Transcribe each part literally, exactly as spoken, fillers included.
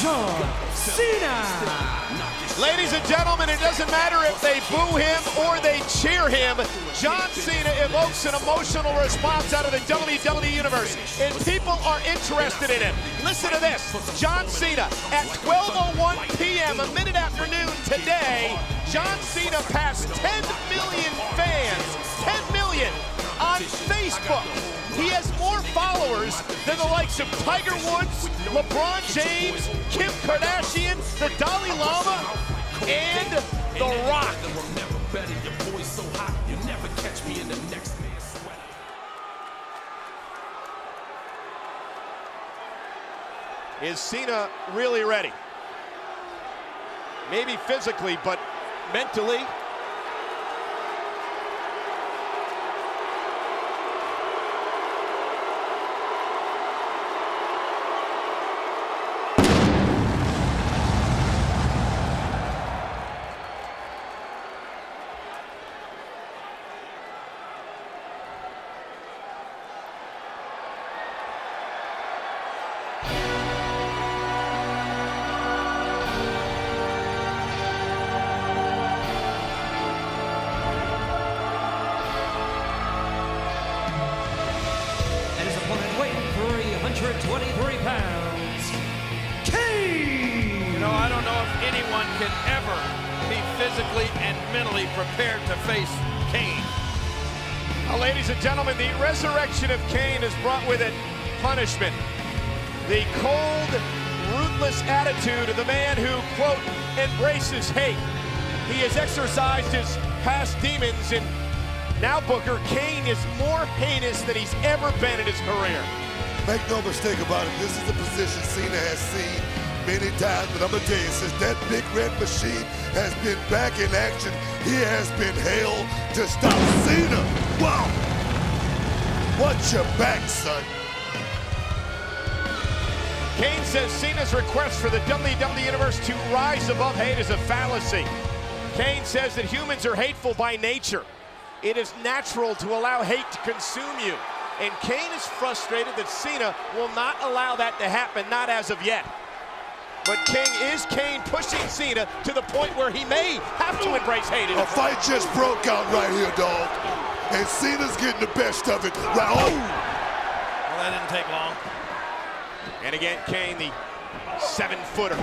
John Cena. Ladies and gentlemen, it doesn't matter if they boo him or they cheer him. John Cena evokes an emotional response out of the W W E Universe, and people are interested in him. Listen to this. John Cena at twelve oh one p m, a minute after noon today, John Cena passed ten million fans, ten million on Facebook. He has more followers than the likes of Tiger Woods, LeBron James, Kim Kardashian, the Dalai Lama, and The Rock. Is Cena really ready? Maybe physically, but mentally. twenty-three pounds, Kane! You know, I don't know if anyone can ever be physically and mentally prepared to face Kane. Well, ladies and gentlemen, the resurrection of Kane has brought with it punishment. The cold, ruthless attitude of the man who, quote, embraces hate. He has exorcised his past demons, and now, Booker, Kane is more heinous than he's ever been in his career. Make no mistake about it, this is a position Cena has seen many times, but I'm gonna tell you, since that big red machine has been back in action, he has been held to stop Cena. Wow! Watch your back, son. Kane says Cena's request for the W W E Universe to rise above hate is a fallacy. Kane says that humans are hateful by nature. It is natural to allow hate to consume you. And Kane is frustrated that Cena will not allow that to happen, not as of yet. But King, is Kane pushing Cena to the point where he may have to embrace hate? A fight just broke out right here, dog. And Cena's getting the best of it. Right. Oh. Well, that didn't take long. And again, Kane, the seven-footer.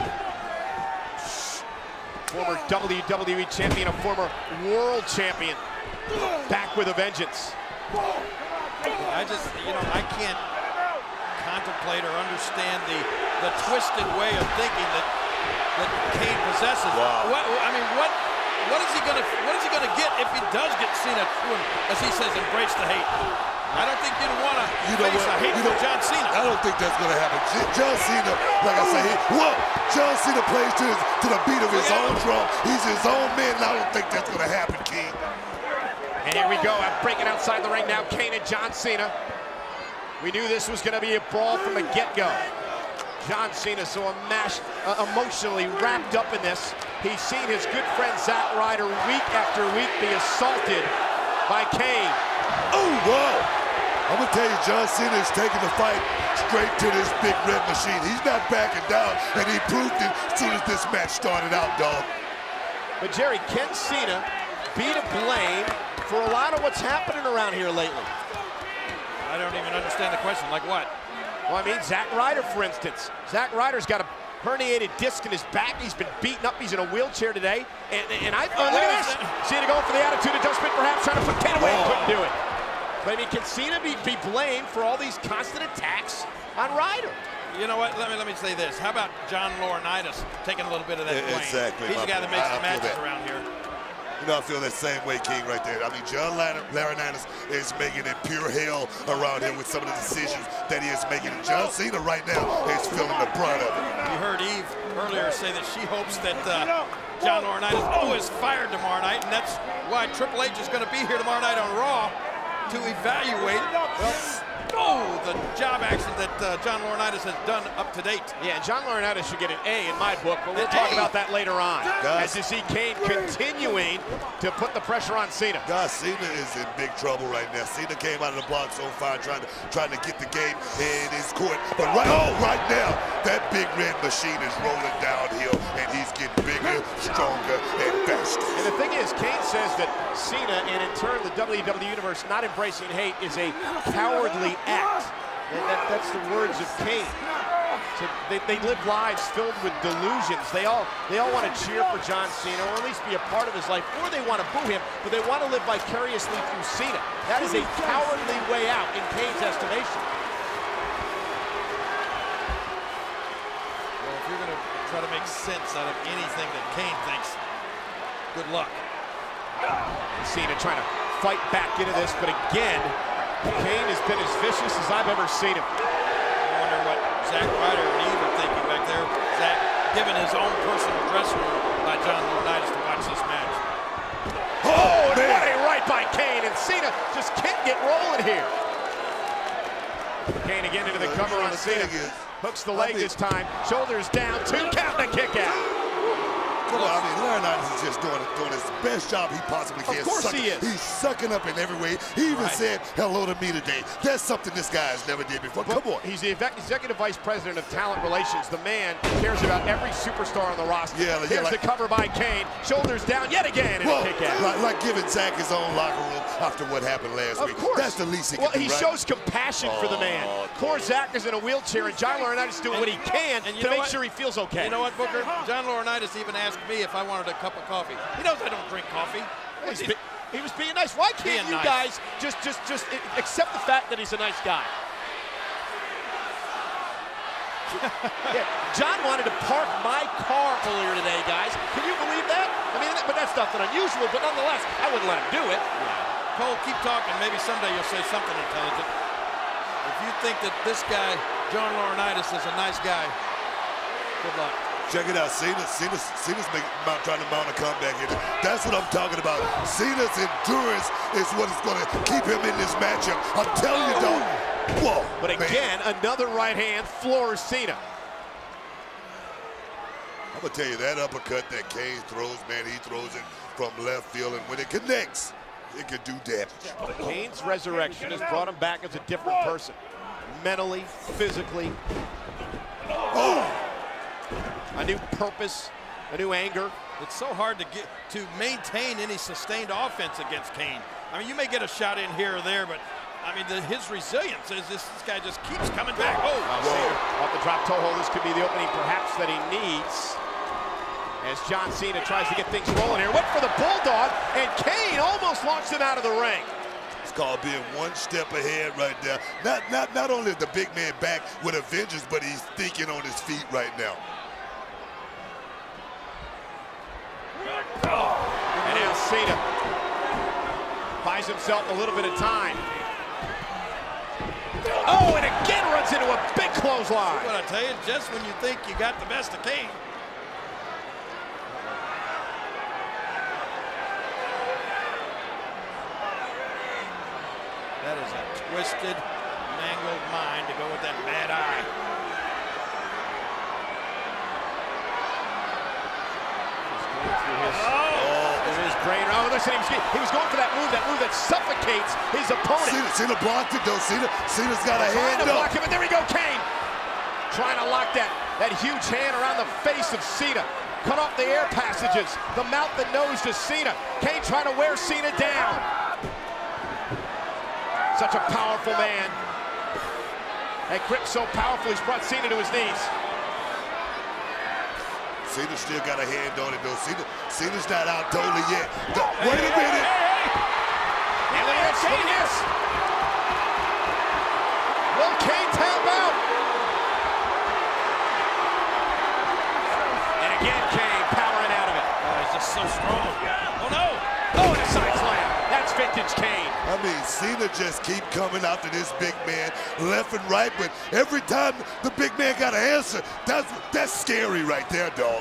Former W W E champion, a former world champion. Back with a vengeance. I just, you know, I can't contemplate or understand the the twisted way of thinking that that Kane possesses. Wow. What, I mean, what what is he gonna what is he gonna get if he does get Cena to him, as he says, embrace the hate? I don't think you'd want to you know face what? a hate you for know, John Cena. I don't think that's gonna happen. John Cena, like I say, he, whoa! John Cena plays to his, to the beat of his own drum. He's his own man, and I don't think that's gonna happen, King. And here we go, breaking outside the ring now, Kane and John Cena. We knew this was gonna be a brawl from the get-go. John Cena so mashed, uh, emotionally wrapped up in this. He's seen his good friend Zack Ryder week after week be assaulted by Kane. Oh, whoa! I'm gonna tell you, John Cena is taking the fight straight to this big red machine. He's not backing down, and he proved it as soon as this match started out, dog. But Jerry, can Cena be to blame for a lot of what's happening around here lately? I don't even understand the question. Like what? Well, I mean, Zack Ryder, for instance. Zack Ryder's got a herniated disc in his back. He's been beaten up. He's in a wheelchair today. And, and I, oh, look at this. Cena going for the attitude adjustment, perhaps trying to put Kane away and couldn't do it. But I mean, can Cena be, be blamed for all these constant attacks on Ryder? You know what? Let me let me say this. How about John Laurinaitis taking a little bit of that blame? Exactly. He's the guy that makes the matches that. around here. You know, I feel that same way, King, right there. I mean, John Laurinaitis is making it pure hell around here with some of the decisions that he is making. And John Cena right now is feeling the brunt of it. You heard Eve earlier say that she hopes that uh, John Laurinaitis oh, is fired tomorrow night, and that's why Triple H is going to be here tomorrow night on Raw to evaluate. Well, oh, the job action that uh, John Laurinaitis has done up to date. Yeah, and John Laurinaitis should get an A in my book, but we'll An talk A. about that later on. Guys. As you see Kane continuing to put the pressure on Cena. God, Cena is in big trouble right now. Cena came out of the block so far trying to trying to get the game in his court. But right, oh, right now, that big red machine is rolling downhill, and he's getting bigger, stronger, and faster. And the thing is, Kane says that Cena, and in turn the W W E Universe, not embracing hate is a cowardly act. And that, that's the words of Kane. So they, they live lives filled with delusions. They all they all want to cheer for John Cena, or at least be a part of his life, or they want to boo him, but they want to live vicariously through Cena. That is a cowardly way out in Kane's estimation. Well, if you're going to try to make sense out of anything that Kane thinks, good luck. Cena trying to fight back into this, but again, Kane has been as vicious as I've ever seen him. I wonder what Zack Ryder and Eve are thinking back there. Zack given his own personal dressing room by John Laurinaitis to watch this match. Oh, and what a right by Kane, and Cena just can't get rolling here. Kane again into the cover on Cena. Hooks the leg this time, shoulders down, two count and a kick out. Come on, I mean, Laurinaitis is just doing, doing his best job he possibly can. Of course Sucking, he is. He's sucking up in every way. He even Right. said hello to me today. That's something this guy has never did before. But Come on. he's the executive vice president of talent relations. The man cares about every superstar on the roster. Yeah, yeah, Here's like- the cover by Kane, shoulders down yet again, and Whoa, a kick out. like, like giving Zack his own locker room after what happened last Of week. course. That's the least he well, can do, he right? shows compassion for the man. Oh, Poor Zack is in a wheelchair, and John Laurinaitis doing what he can and you to know make what? sure he feels okay. You know what, Booker? John Laurinaitis even asked me if I wanted a cup of coffee. He knows I don't drink coffee. He's be- he was being nice. Why can't Being you nice. guys just, just, just accept the fact that he's a nice guy? Yeah, John wanted to park my car earlier today, guys. Can you believe that? I mean, but that's nothing unusual, but nonetheless, I wouldn't let him do it. Cole, keep talking. Maybe someday you'll say something intelligent. If you think that this guy, John Laurinaitis, is a nice guy, good luck. Check it out, Cena, Cena's, Cena's making, mount, trying to mount a comeback here. That's what I'm talking about. Cena's endurance is what is going to keep him in this matchup. I'm telling you, dog. Whoa, But man. again, another right hand floors Cena. I'm going to tell you, that uppercut that Kane throws, man, he throws it from left field, and when it connects, it can do damage. Kane's resurrection has brought him back as a different person. Mentally, physically. Oh! A new purpose, a new anger. It's so hard to get to maintain any sustained offense against Kane. I mean, you may get a shot in here or there, but I mean, the, his resilience is this, this guy just keeps coming back. Oh, Uh, Cena off the drop toe hold. This could be the opening, perhaps, that he needs. As John Cena tries to get things rolling here. Went for the bulldog, and Kane almost launched him out of the ring. It's called being one step ahead right there. Not, not, not only is the big man back with a vengeance, but he's thinking on his feet right now. And now Cena buys himself a little bit of time. Oh, and again runs into a big clothesline. what I tell you, just when you think you got the best of Kane. That is a twisted, mangled mind to go with that bad eye. Through his, oh, through his brain. Oh, listen, he was, he was going for that move, that move that suffocates his opponent. Cena, Cena blocked it, though. Cena, Cena's got a Trying hand to up. block him, and there we go, Kane. Trying to lock that, that huge hand around the face of Cena. Cut off the air passages, the mouth and nose to Cena. Kane trying to wear Cena down. Such a powerful man. That grip so powerful, he's brought Cena to his knees. Cena still got a hand on it, though. Cena, Cena's not out totally yet. The, wait a Hey, minute. hey, hey. And look at Kane, yes. Will Kane tap out? And again, Kane powering out of it. Oh, he's just so strong. Oh, no. Oh, and a side slam. That's vintage Kane. I mean, Cena just keep coming after this big man left and right, but every time the big man got an answer, that's, that's scary right there, dog.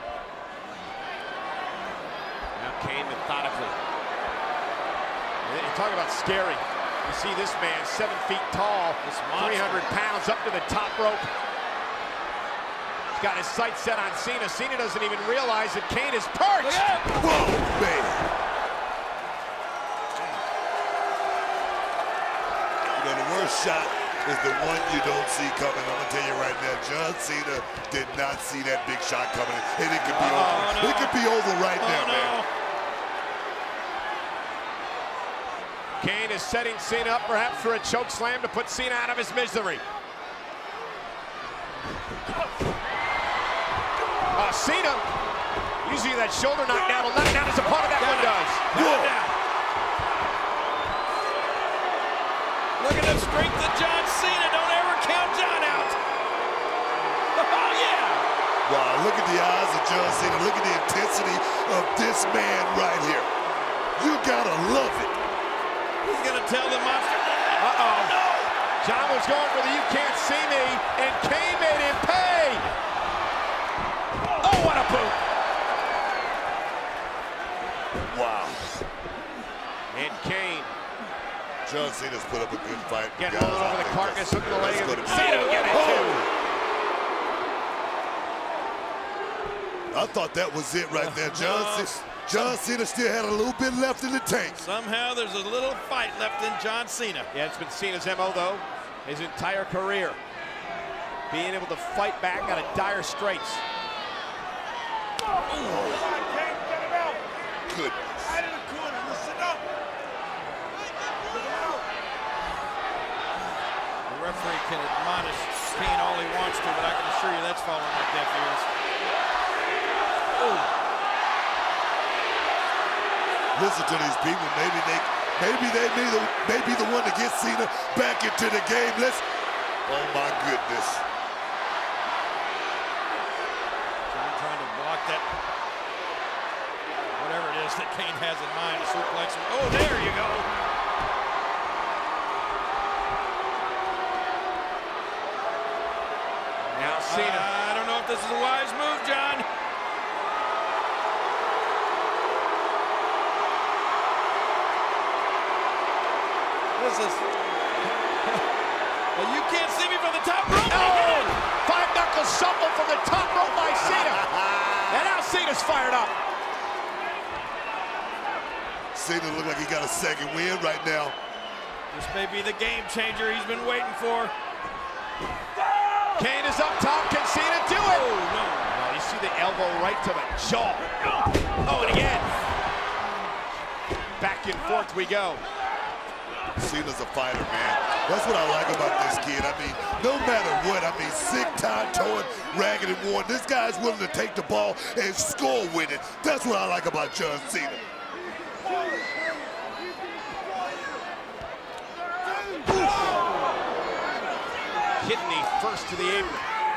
Now Kane methodically. It talk about scary. You see this man, seven feet tall, three hundred pounds, up to the top rope. He's got his sights set on Cena. Cena doesn't even realize that Kane is perched. Whoa, man. You know, the worst shot is the one you don't see coming. I'm gonna tell you right now, John Cena did not see that big shot coming, and it could be oh, over. No. It could be over right oh, now, no. man. Kane is setting Cena up perhaps for a choke slam to put Cena out of his misery. Uh, Cena, usually that shoulder knockdown will knock down as a part of that one does. Look at the strength of John Cena. Don't ever count John out. Oh, yeah. Wow, look at the eyes of John Cena. Look at the intensity of this man right here. You gotta love it. He's gonna tell the monster. Uh-oh. No. John was going for the you can't see me, and Kane made him pay. Oh, what a boot. Wow. And Kane. John Cena's put up a good fight. Getting Guys, rolling over I the think carcass, hooking the leg. that's gonna be- Cena will get it Oh. too. I thought that was it right there. John, No. Cena, John Cena still had a little bit left in the tank. Somehow there's a little fight left in John Cena. Yeah, it's been Cena's M O though, his entire career. Being able to fight back out of dire straits. Good. The referee can admonish Kane all he wants to, but I can assure you that's falling on deaf ears. Ooh. Listen to these people. Maybe they, maybe they may, the, may be the one to get Cena back into the game. Let's. Oh my goodness. John trying to block that, whatever it is that Kane has in mind, a suplex. Oh, there you go. Now Cena. Uh, I don't know if this is a wise move, John. This is. Well, you can't see me from the top rope. Oh! Five knuckle shuffle from the top rope by Cena. And now Cena's fired up. Cena look like he got a second win right now. This may be the game changer he's been waiting for. Kane is up top. Can Cena do it? Oh, no. Well, you see the elbow right to the jaw. Oh, and again. Back and forth we go. Cena's a fighter, man. That's what I like about this kid. I mean, no matter what, I mean, sick, tied, towing, ragged and worn, this guy's willing to take the ball and score with it. That's what I like about John Cena. Kidney first to the apron.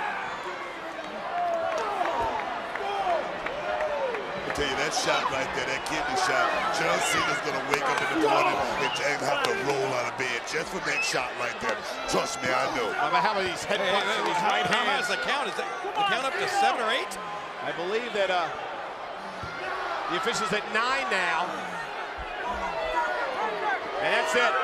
I tell you, that shot right there, that kidney shot, John Cena's gonna wake up in the morning and, and have to roll out of bed just for that shot right there. Trust me, I know. How about these headbutts and these right How hands? high is the count? Is that the count up to seven or eight? I believe that uh, the official's at nine now. And that's it.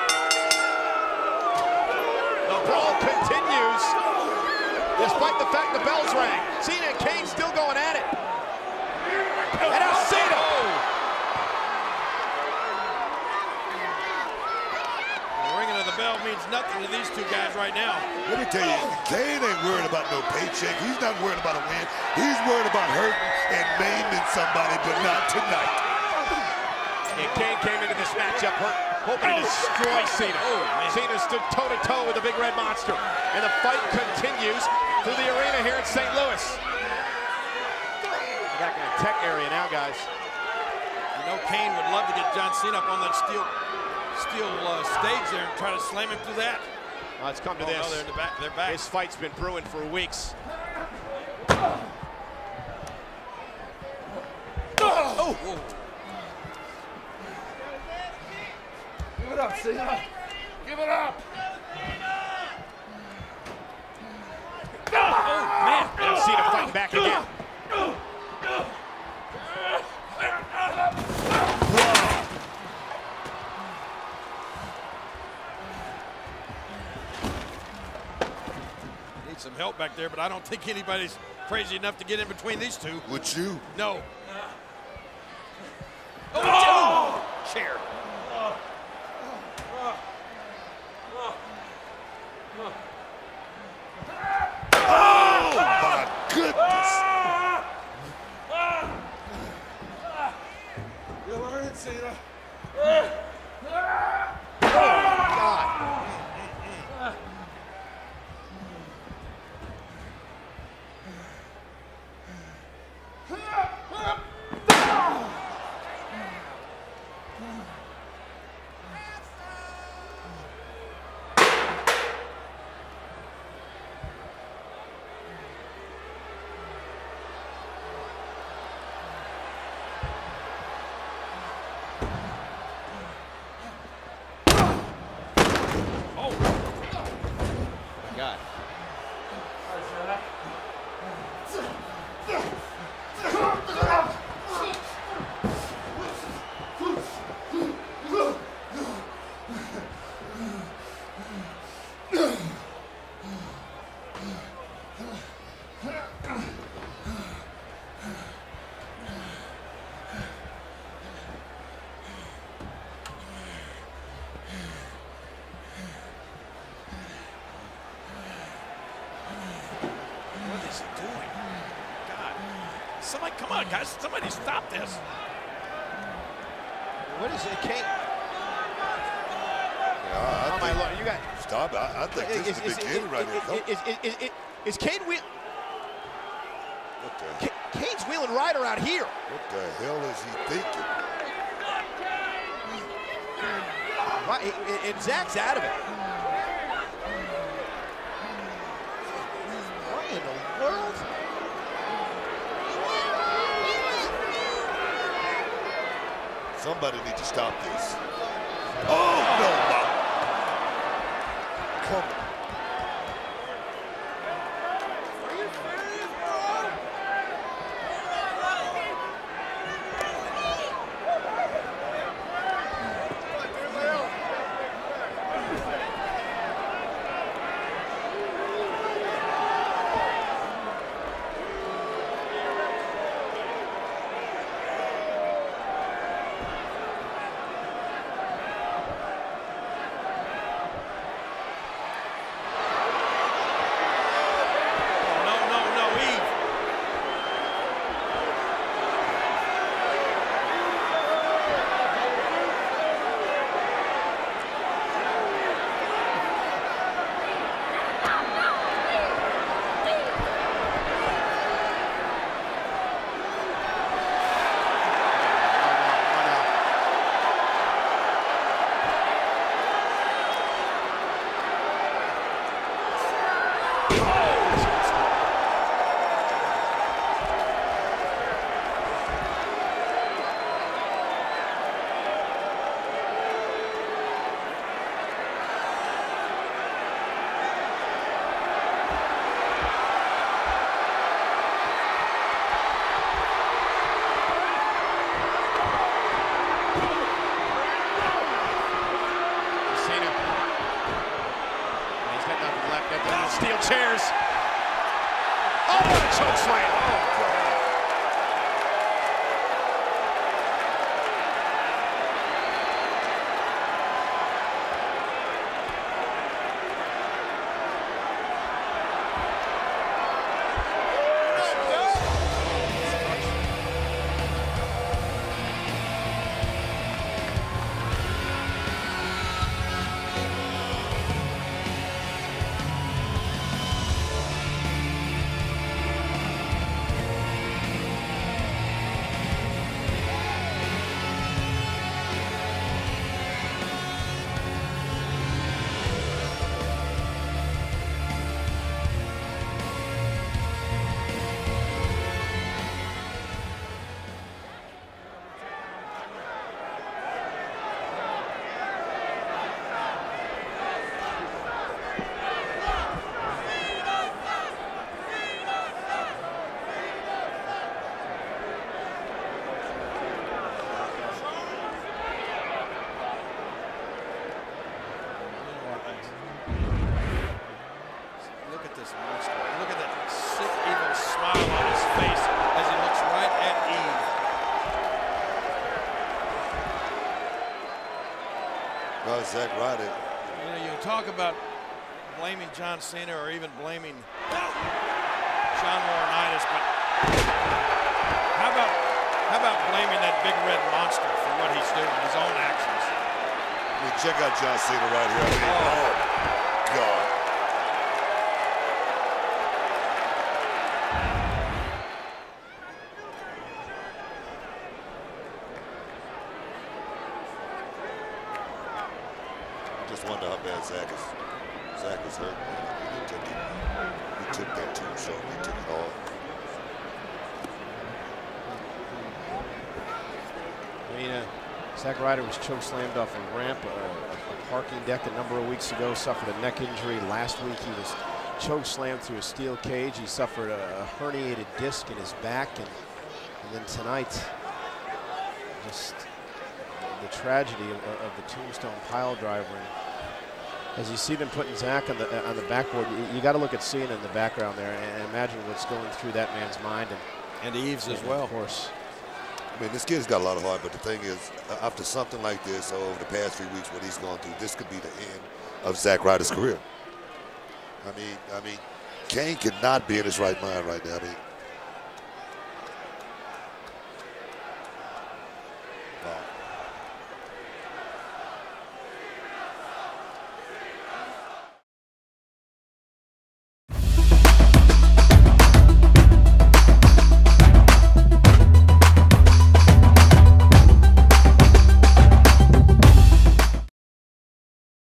The brawl continues, despite the fact the bells rang. Cena and Kane still going at it. And now Cena. The ringing of the bell means nothing to these two guys right now. Let me tell you, Kane ain't worried about no paycheck. He's not worried about a win. He's worried about hurting and maiming somebody, but not tonight. And Kane came into this matchup hurt, hoping to destroy Cena. Oh, man. Cena stood toe-to-toe with the Big Red Monster. And the fight continues through the arena here in Saint Louis. Back in the tech area now, guys. You know Kane would love to get John Cena up on that steel steel uh, stage there and try to slam him through that. Well, it's come to Oh, this. no, they're in the back. They're back. This fight's been brewing for weeks. Oh! Whoa. Give it up, Cena. Give it up. Oh, man. Now Cena fighting back again. need some help back there, but I don't think anybody's crazy enough to get in between these two. Would you? No. Oh, oh! Chair. Oh, my goodness. You're learning, Cena. God. What is he doing? God. Somebody, come on, guys. Somebody stop this. What is it, Kane? Yeah, I Oh, my think, Lord. You got. stop. I, I think this is, is, the beginning right here. Come- is, is, is, is, is Kane wheel? What the, K- Kane's wheeling right around here. what the hell is he thinking? Right, and- and Zach's out of it. What in the world? Somebody needs to stop this. Oh, no, Bob. Come on. No, no, no, Eve. Cena. He's got nothing left. Got the steel chairs. Oh, what a choke slam. Because Zack Ryder. You know, you talk about blaming John Cena or even blaming John Laurinaitis, but how about how about blaming that big red monster for what he's doing, his own actions? I mean, check out John Cena right here. I mean, oh, God. I just wonder how bad Zack is. Zack is hurt. He took it. He took that tombstone. He took it all. I mean, uh, Zack Ryder was choke slammed off a ramp, uh, a parking deck a number of weeks ago, suffered a neck injury. Last week he was choke slammed through a steel cage. He suffered a, a herniated disc in his back, and, and then tonight, just the tragedy of, of the tombstone pile driver. And as you see them putting Zack on the on the backboard, you, you got to look at Cena in the background there and imagine what's going through that man's mind. And, and Eves as and well. Of course. I mean, this kid's got a lot of heart, but the thing is, after something like this over the past few weeks, what he's gone through, this could be the end of Zack Ryder's career. I mean, I mean, Kane cannot be in his right mind right now. I mean,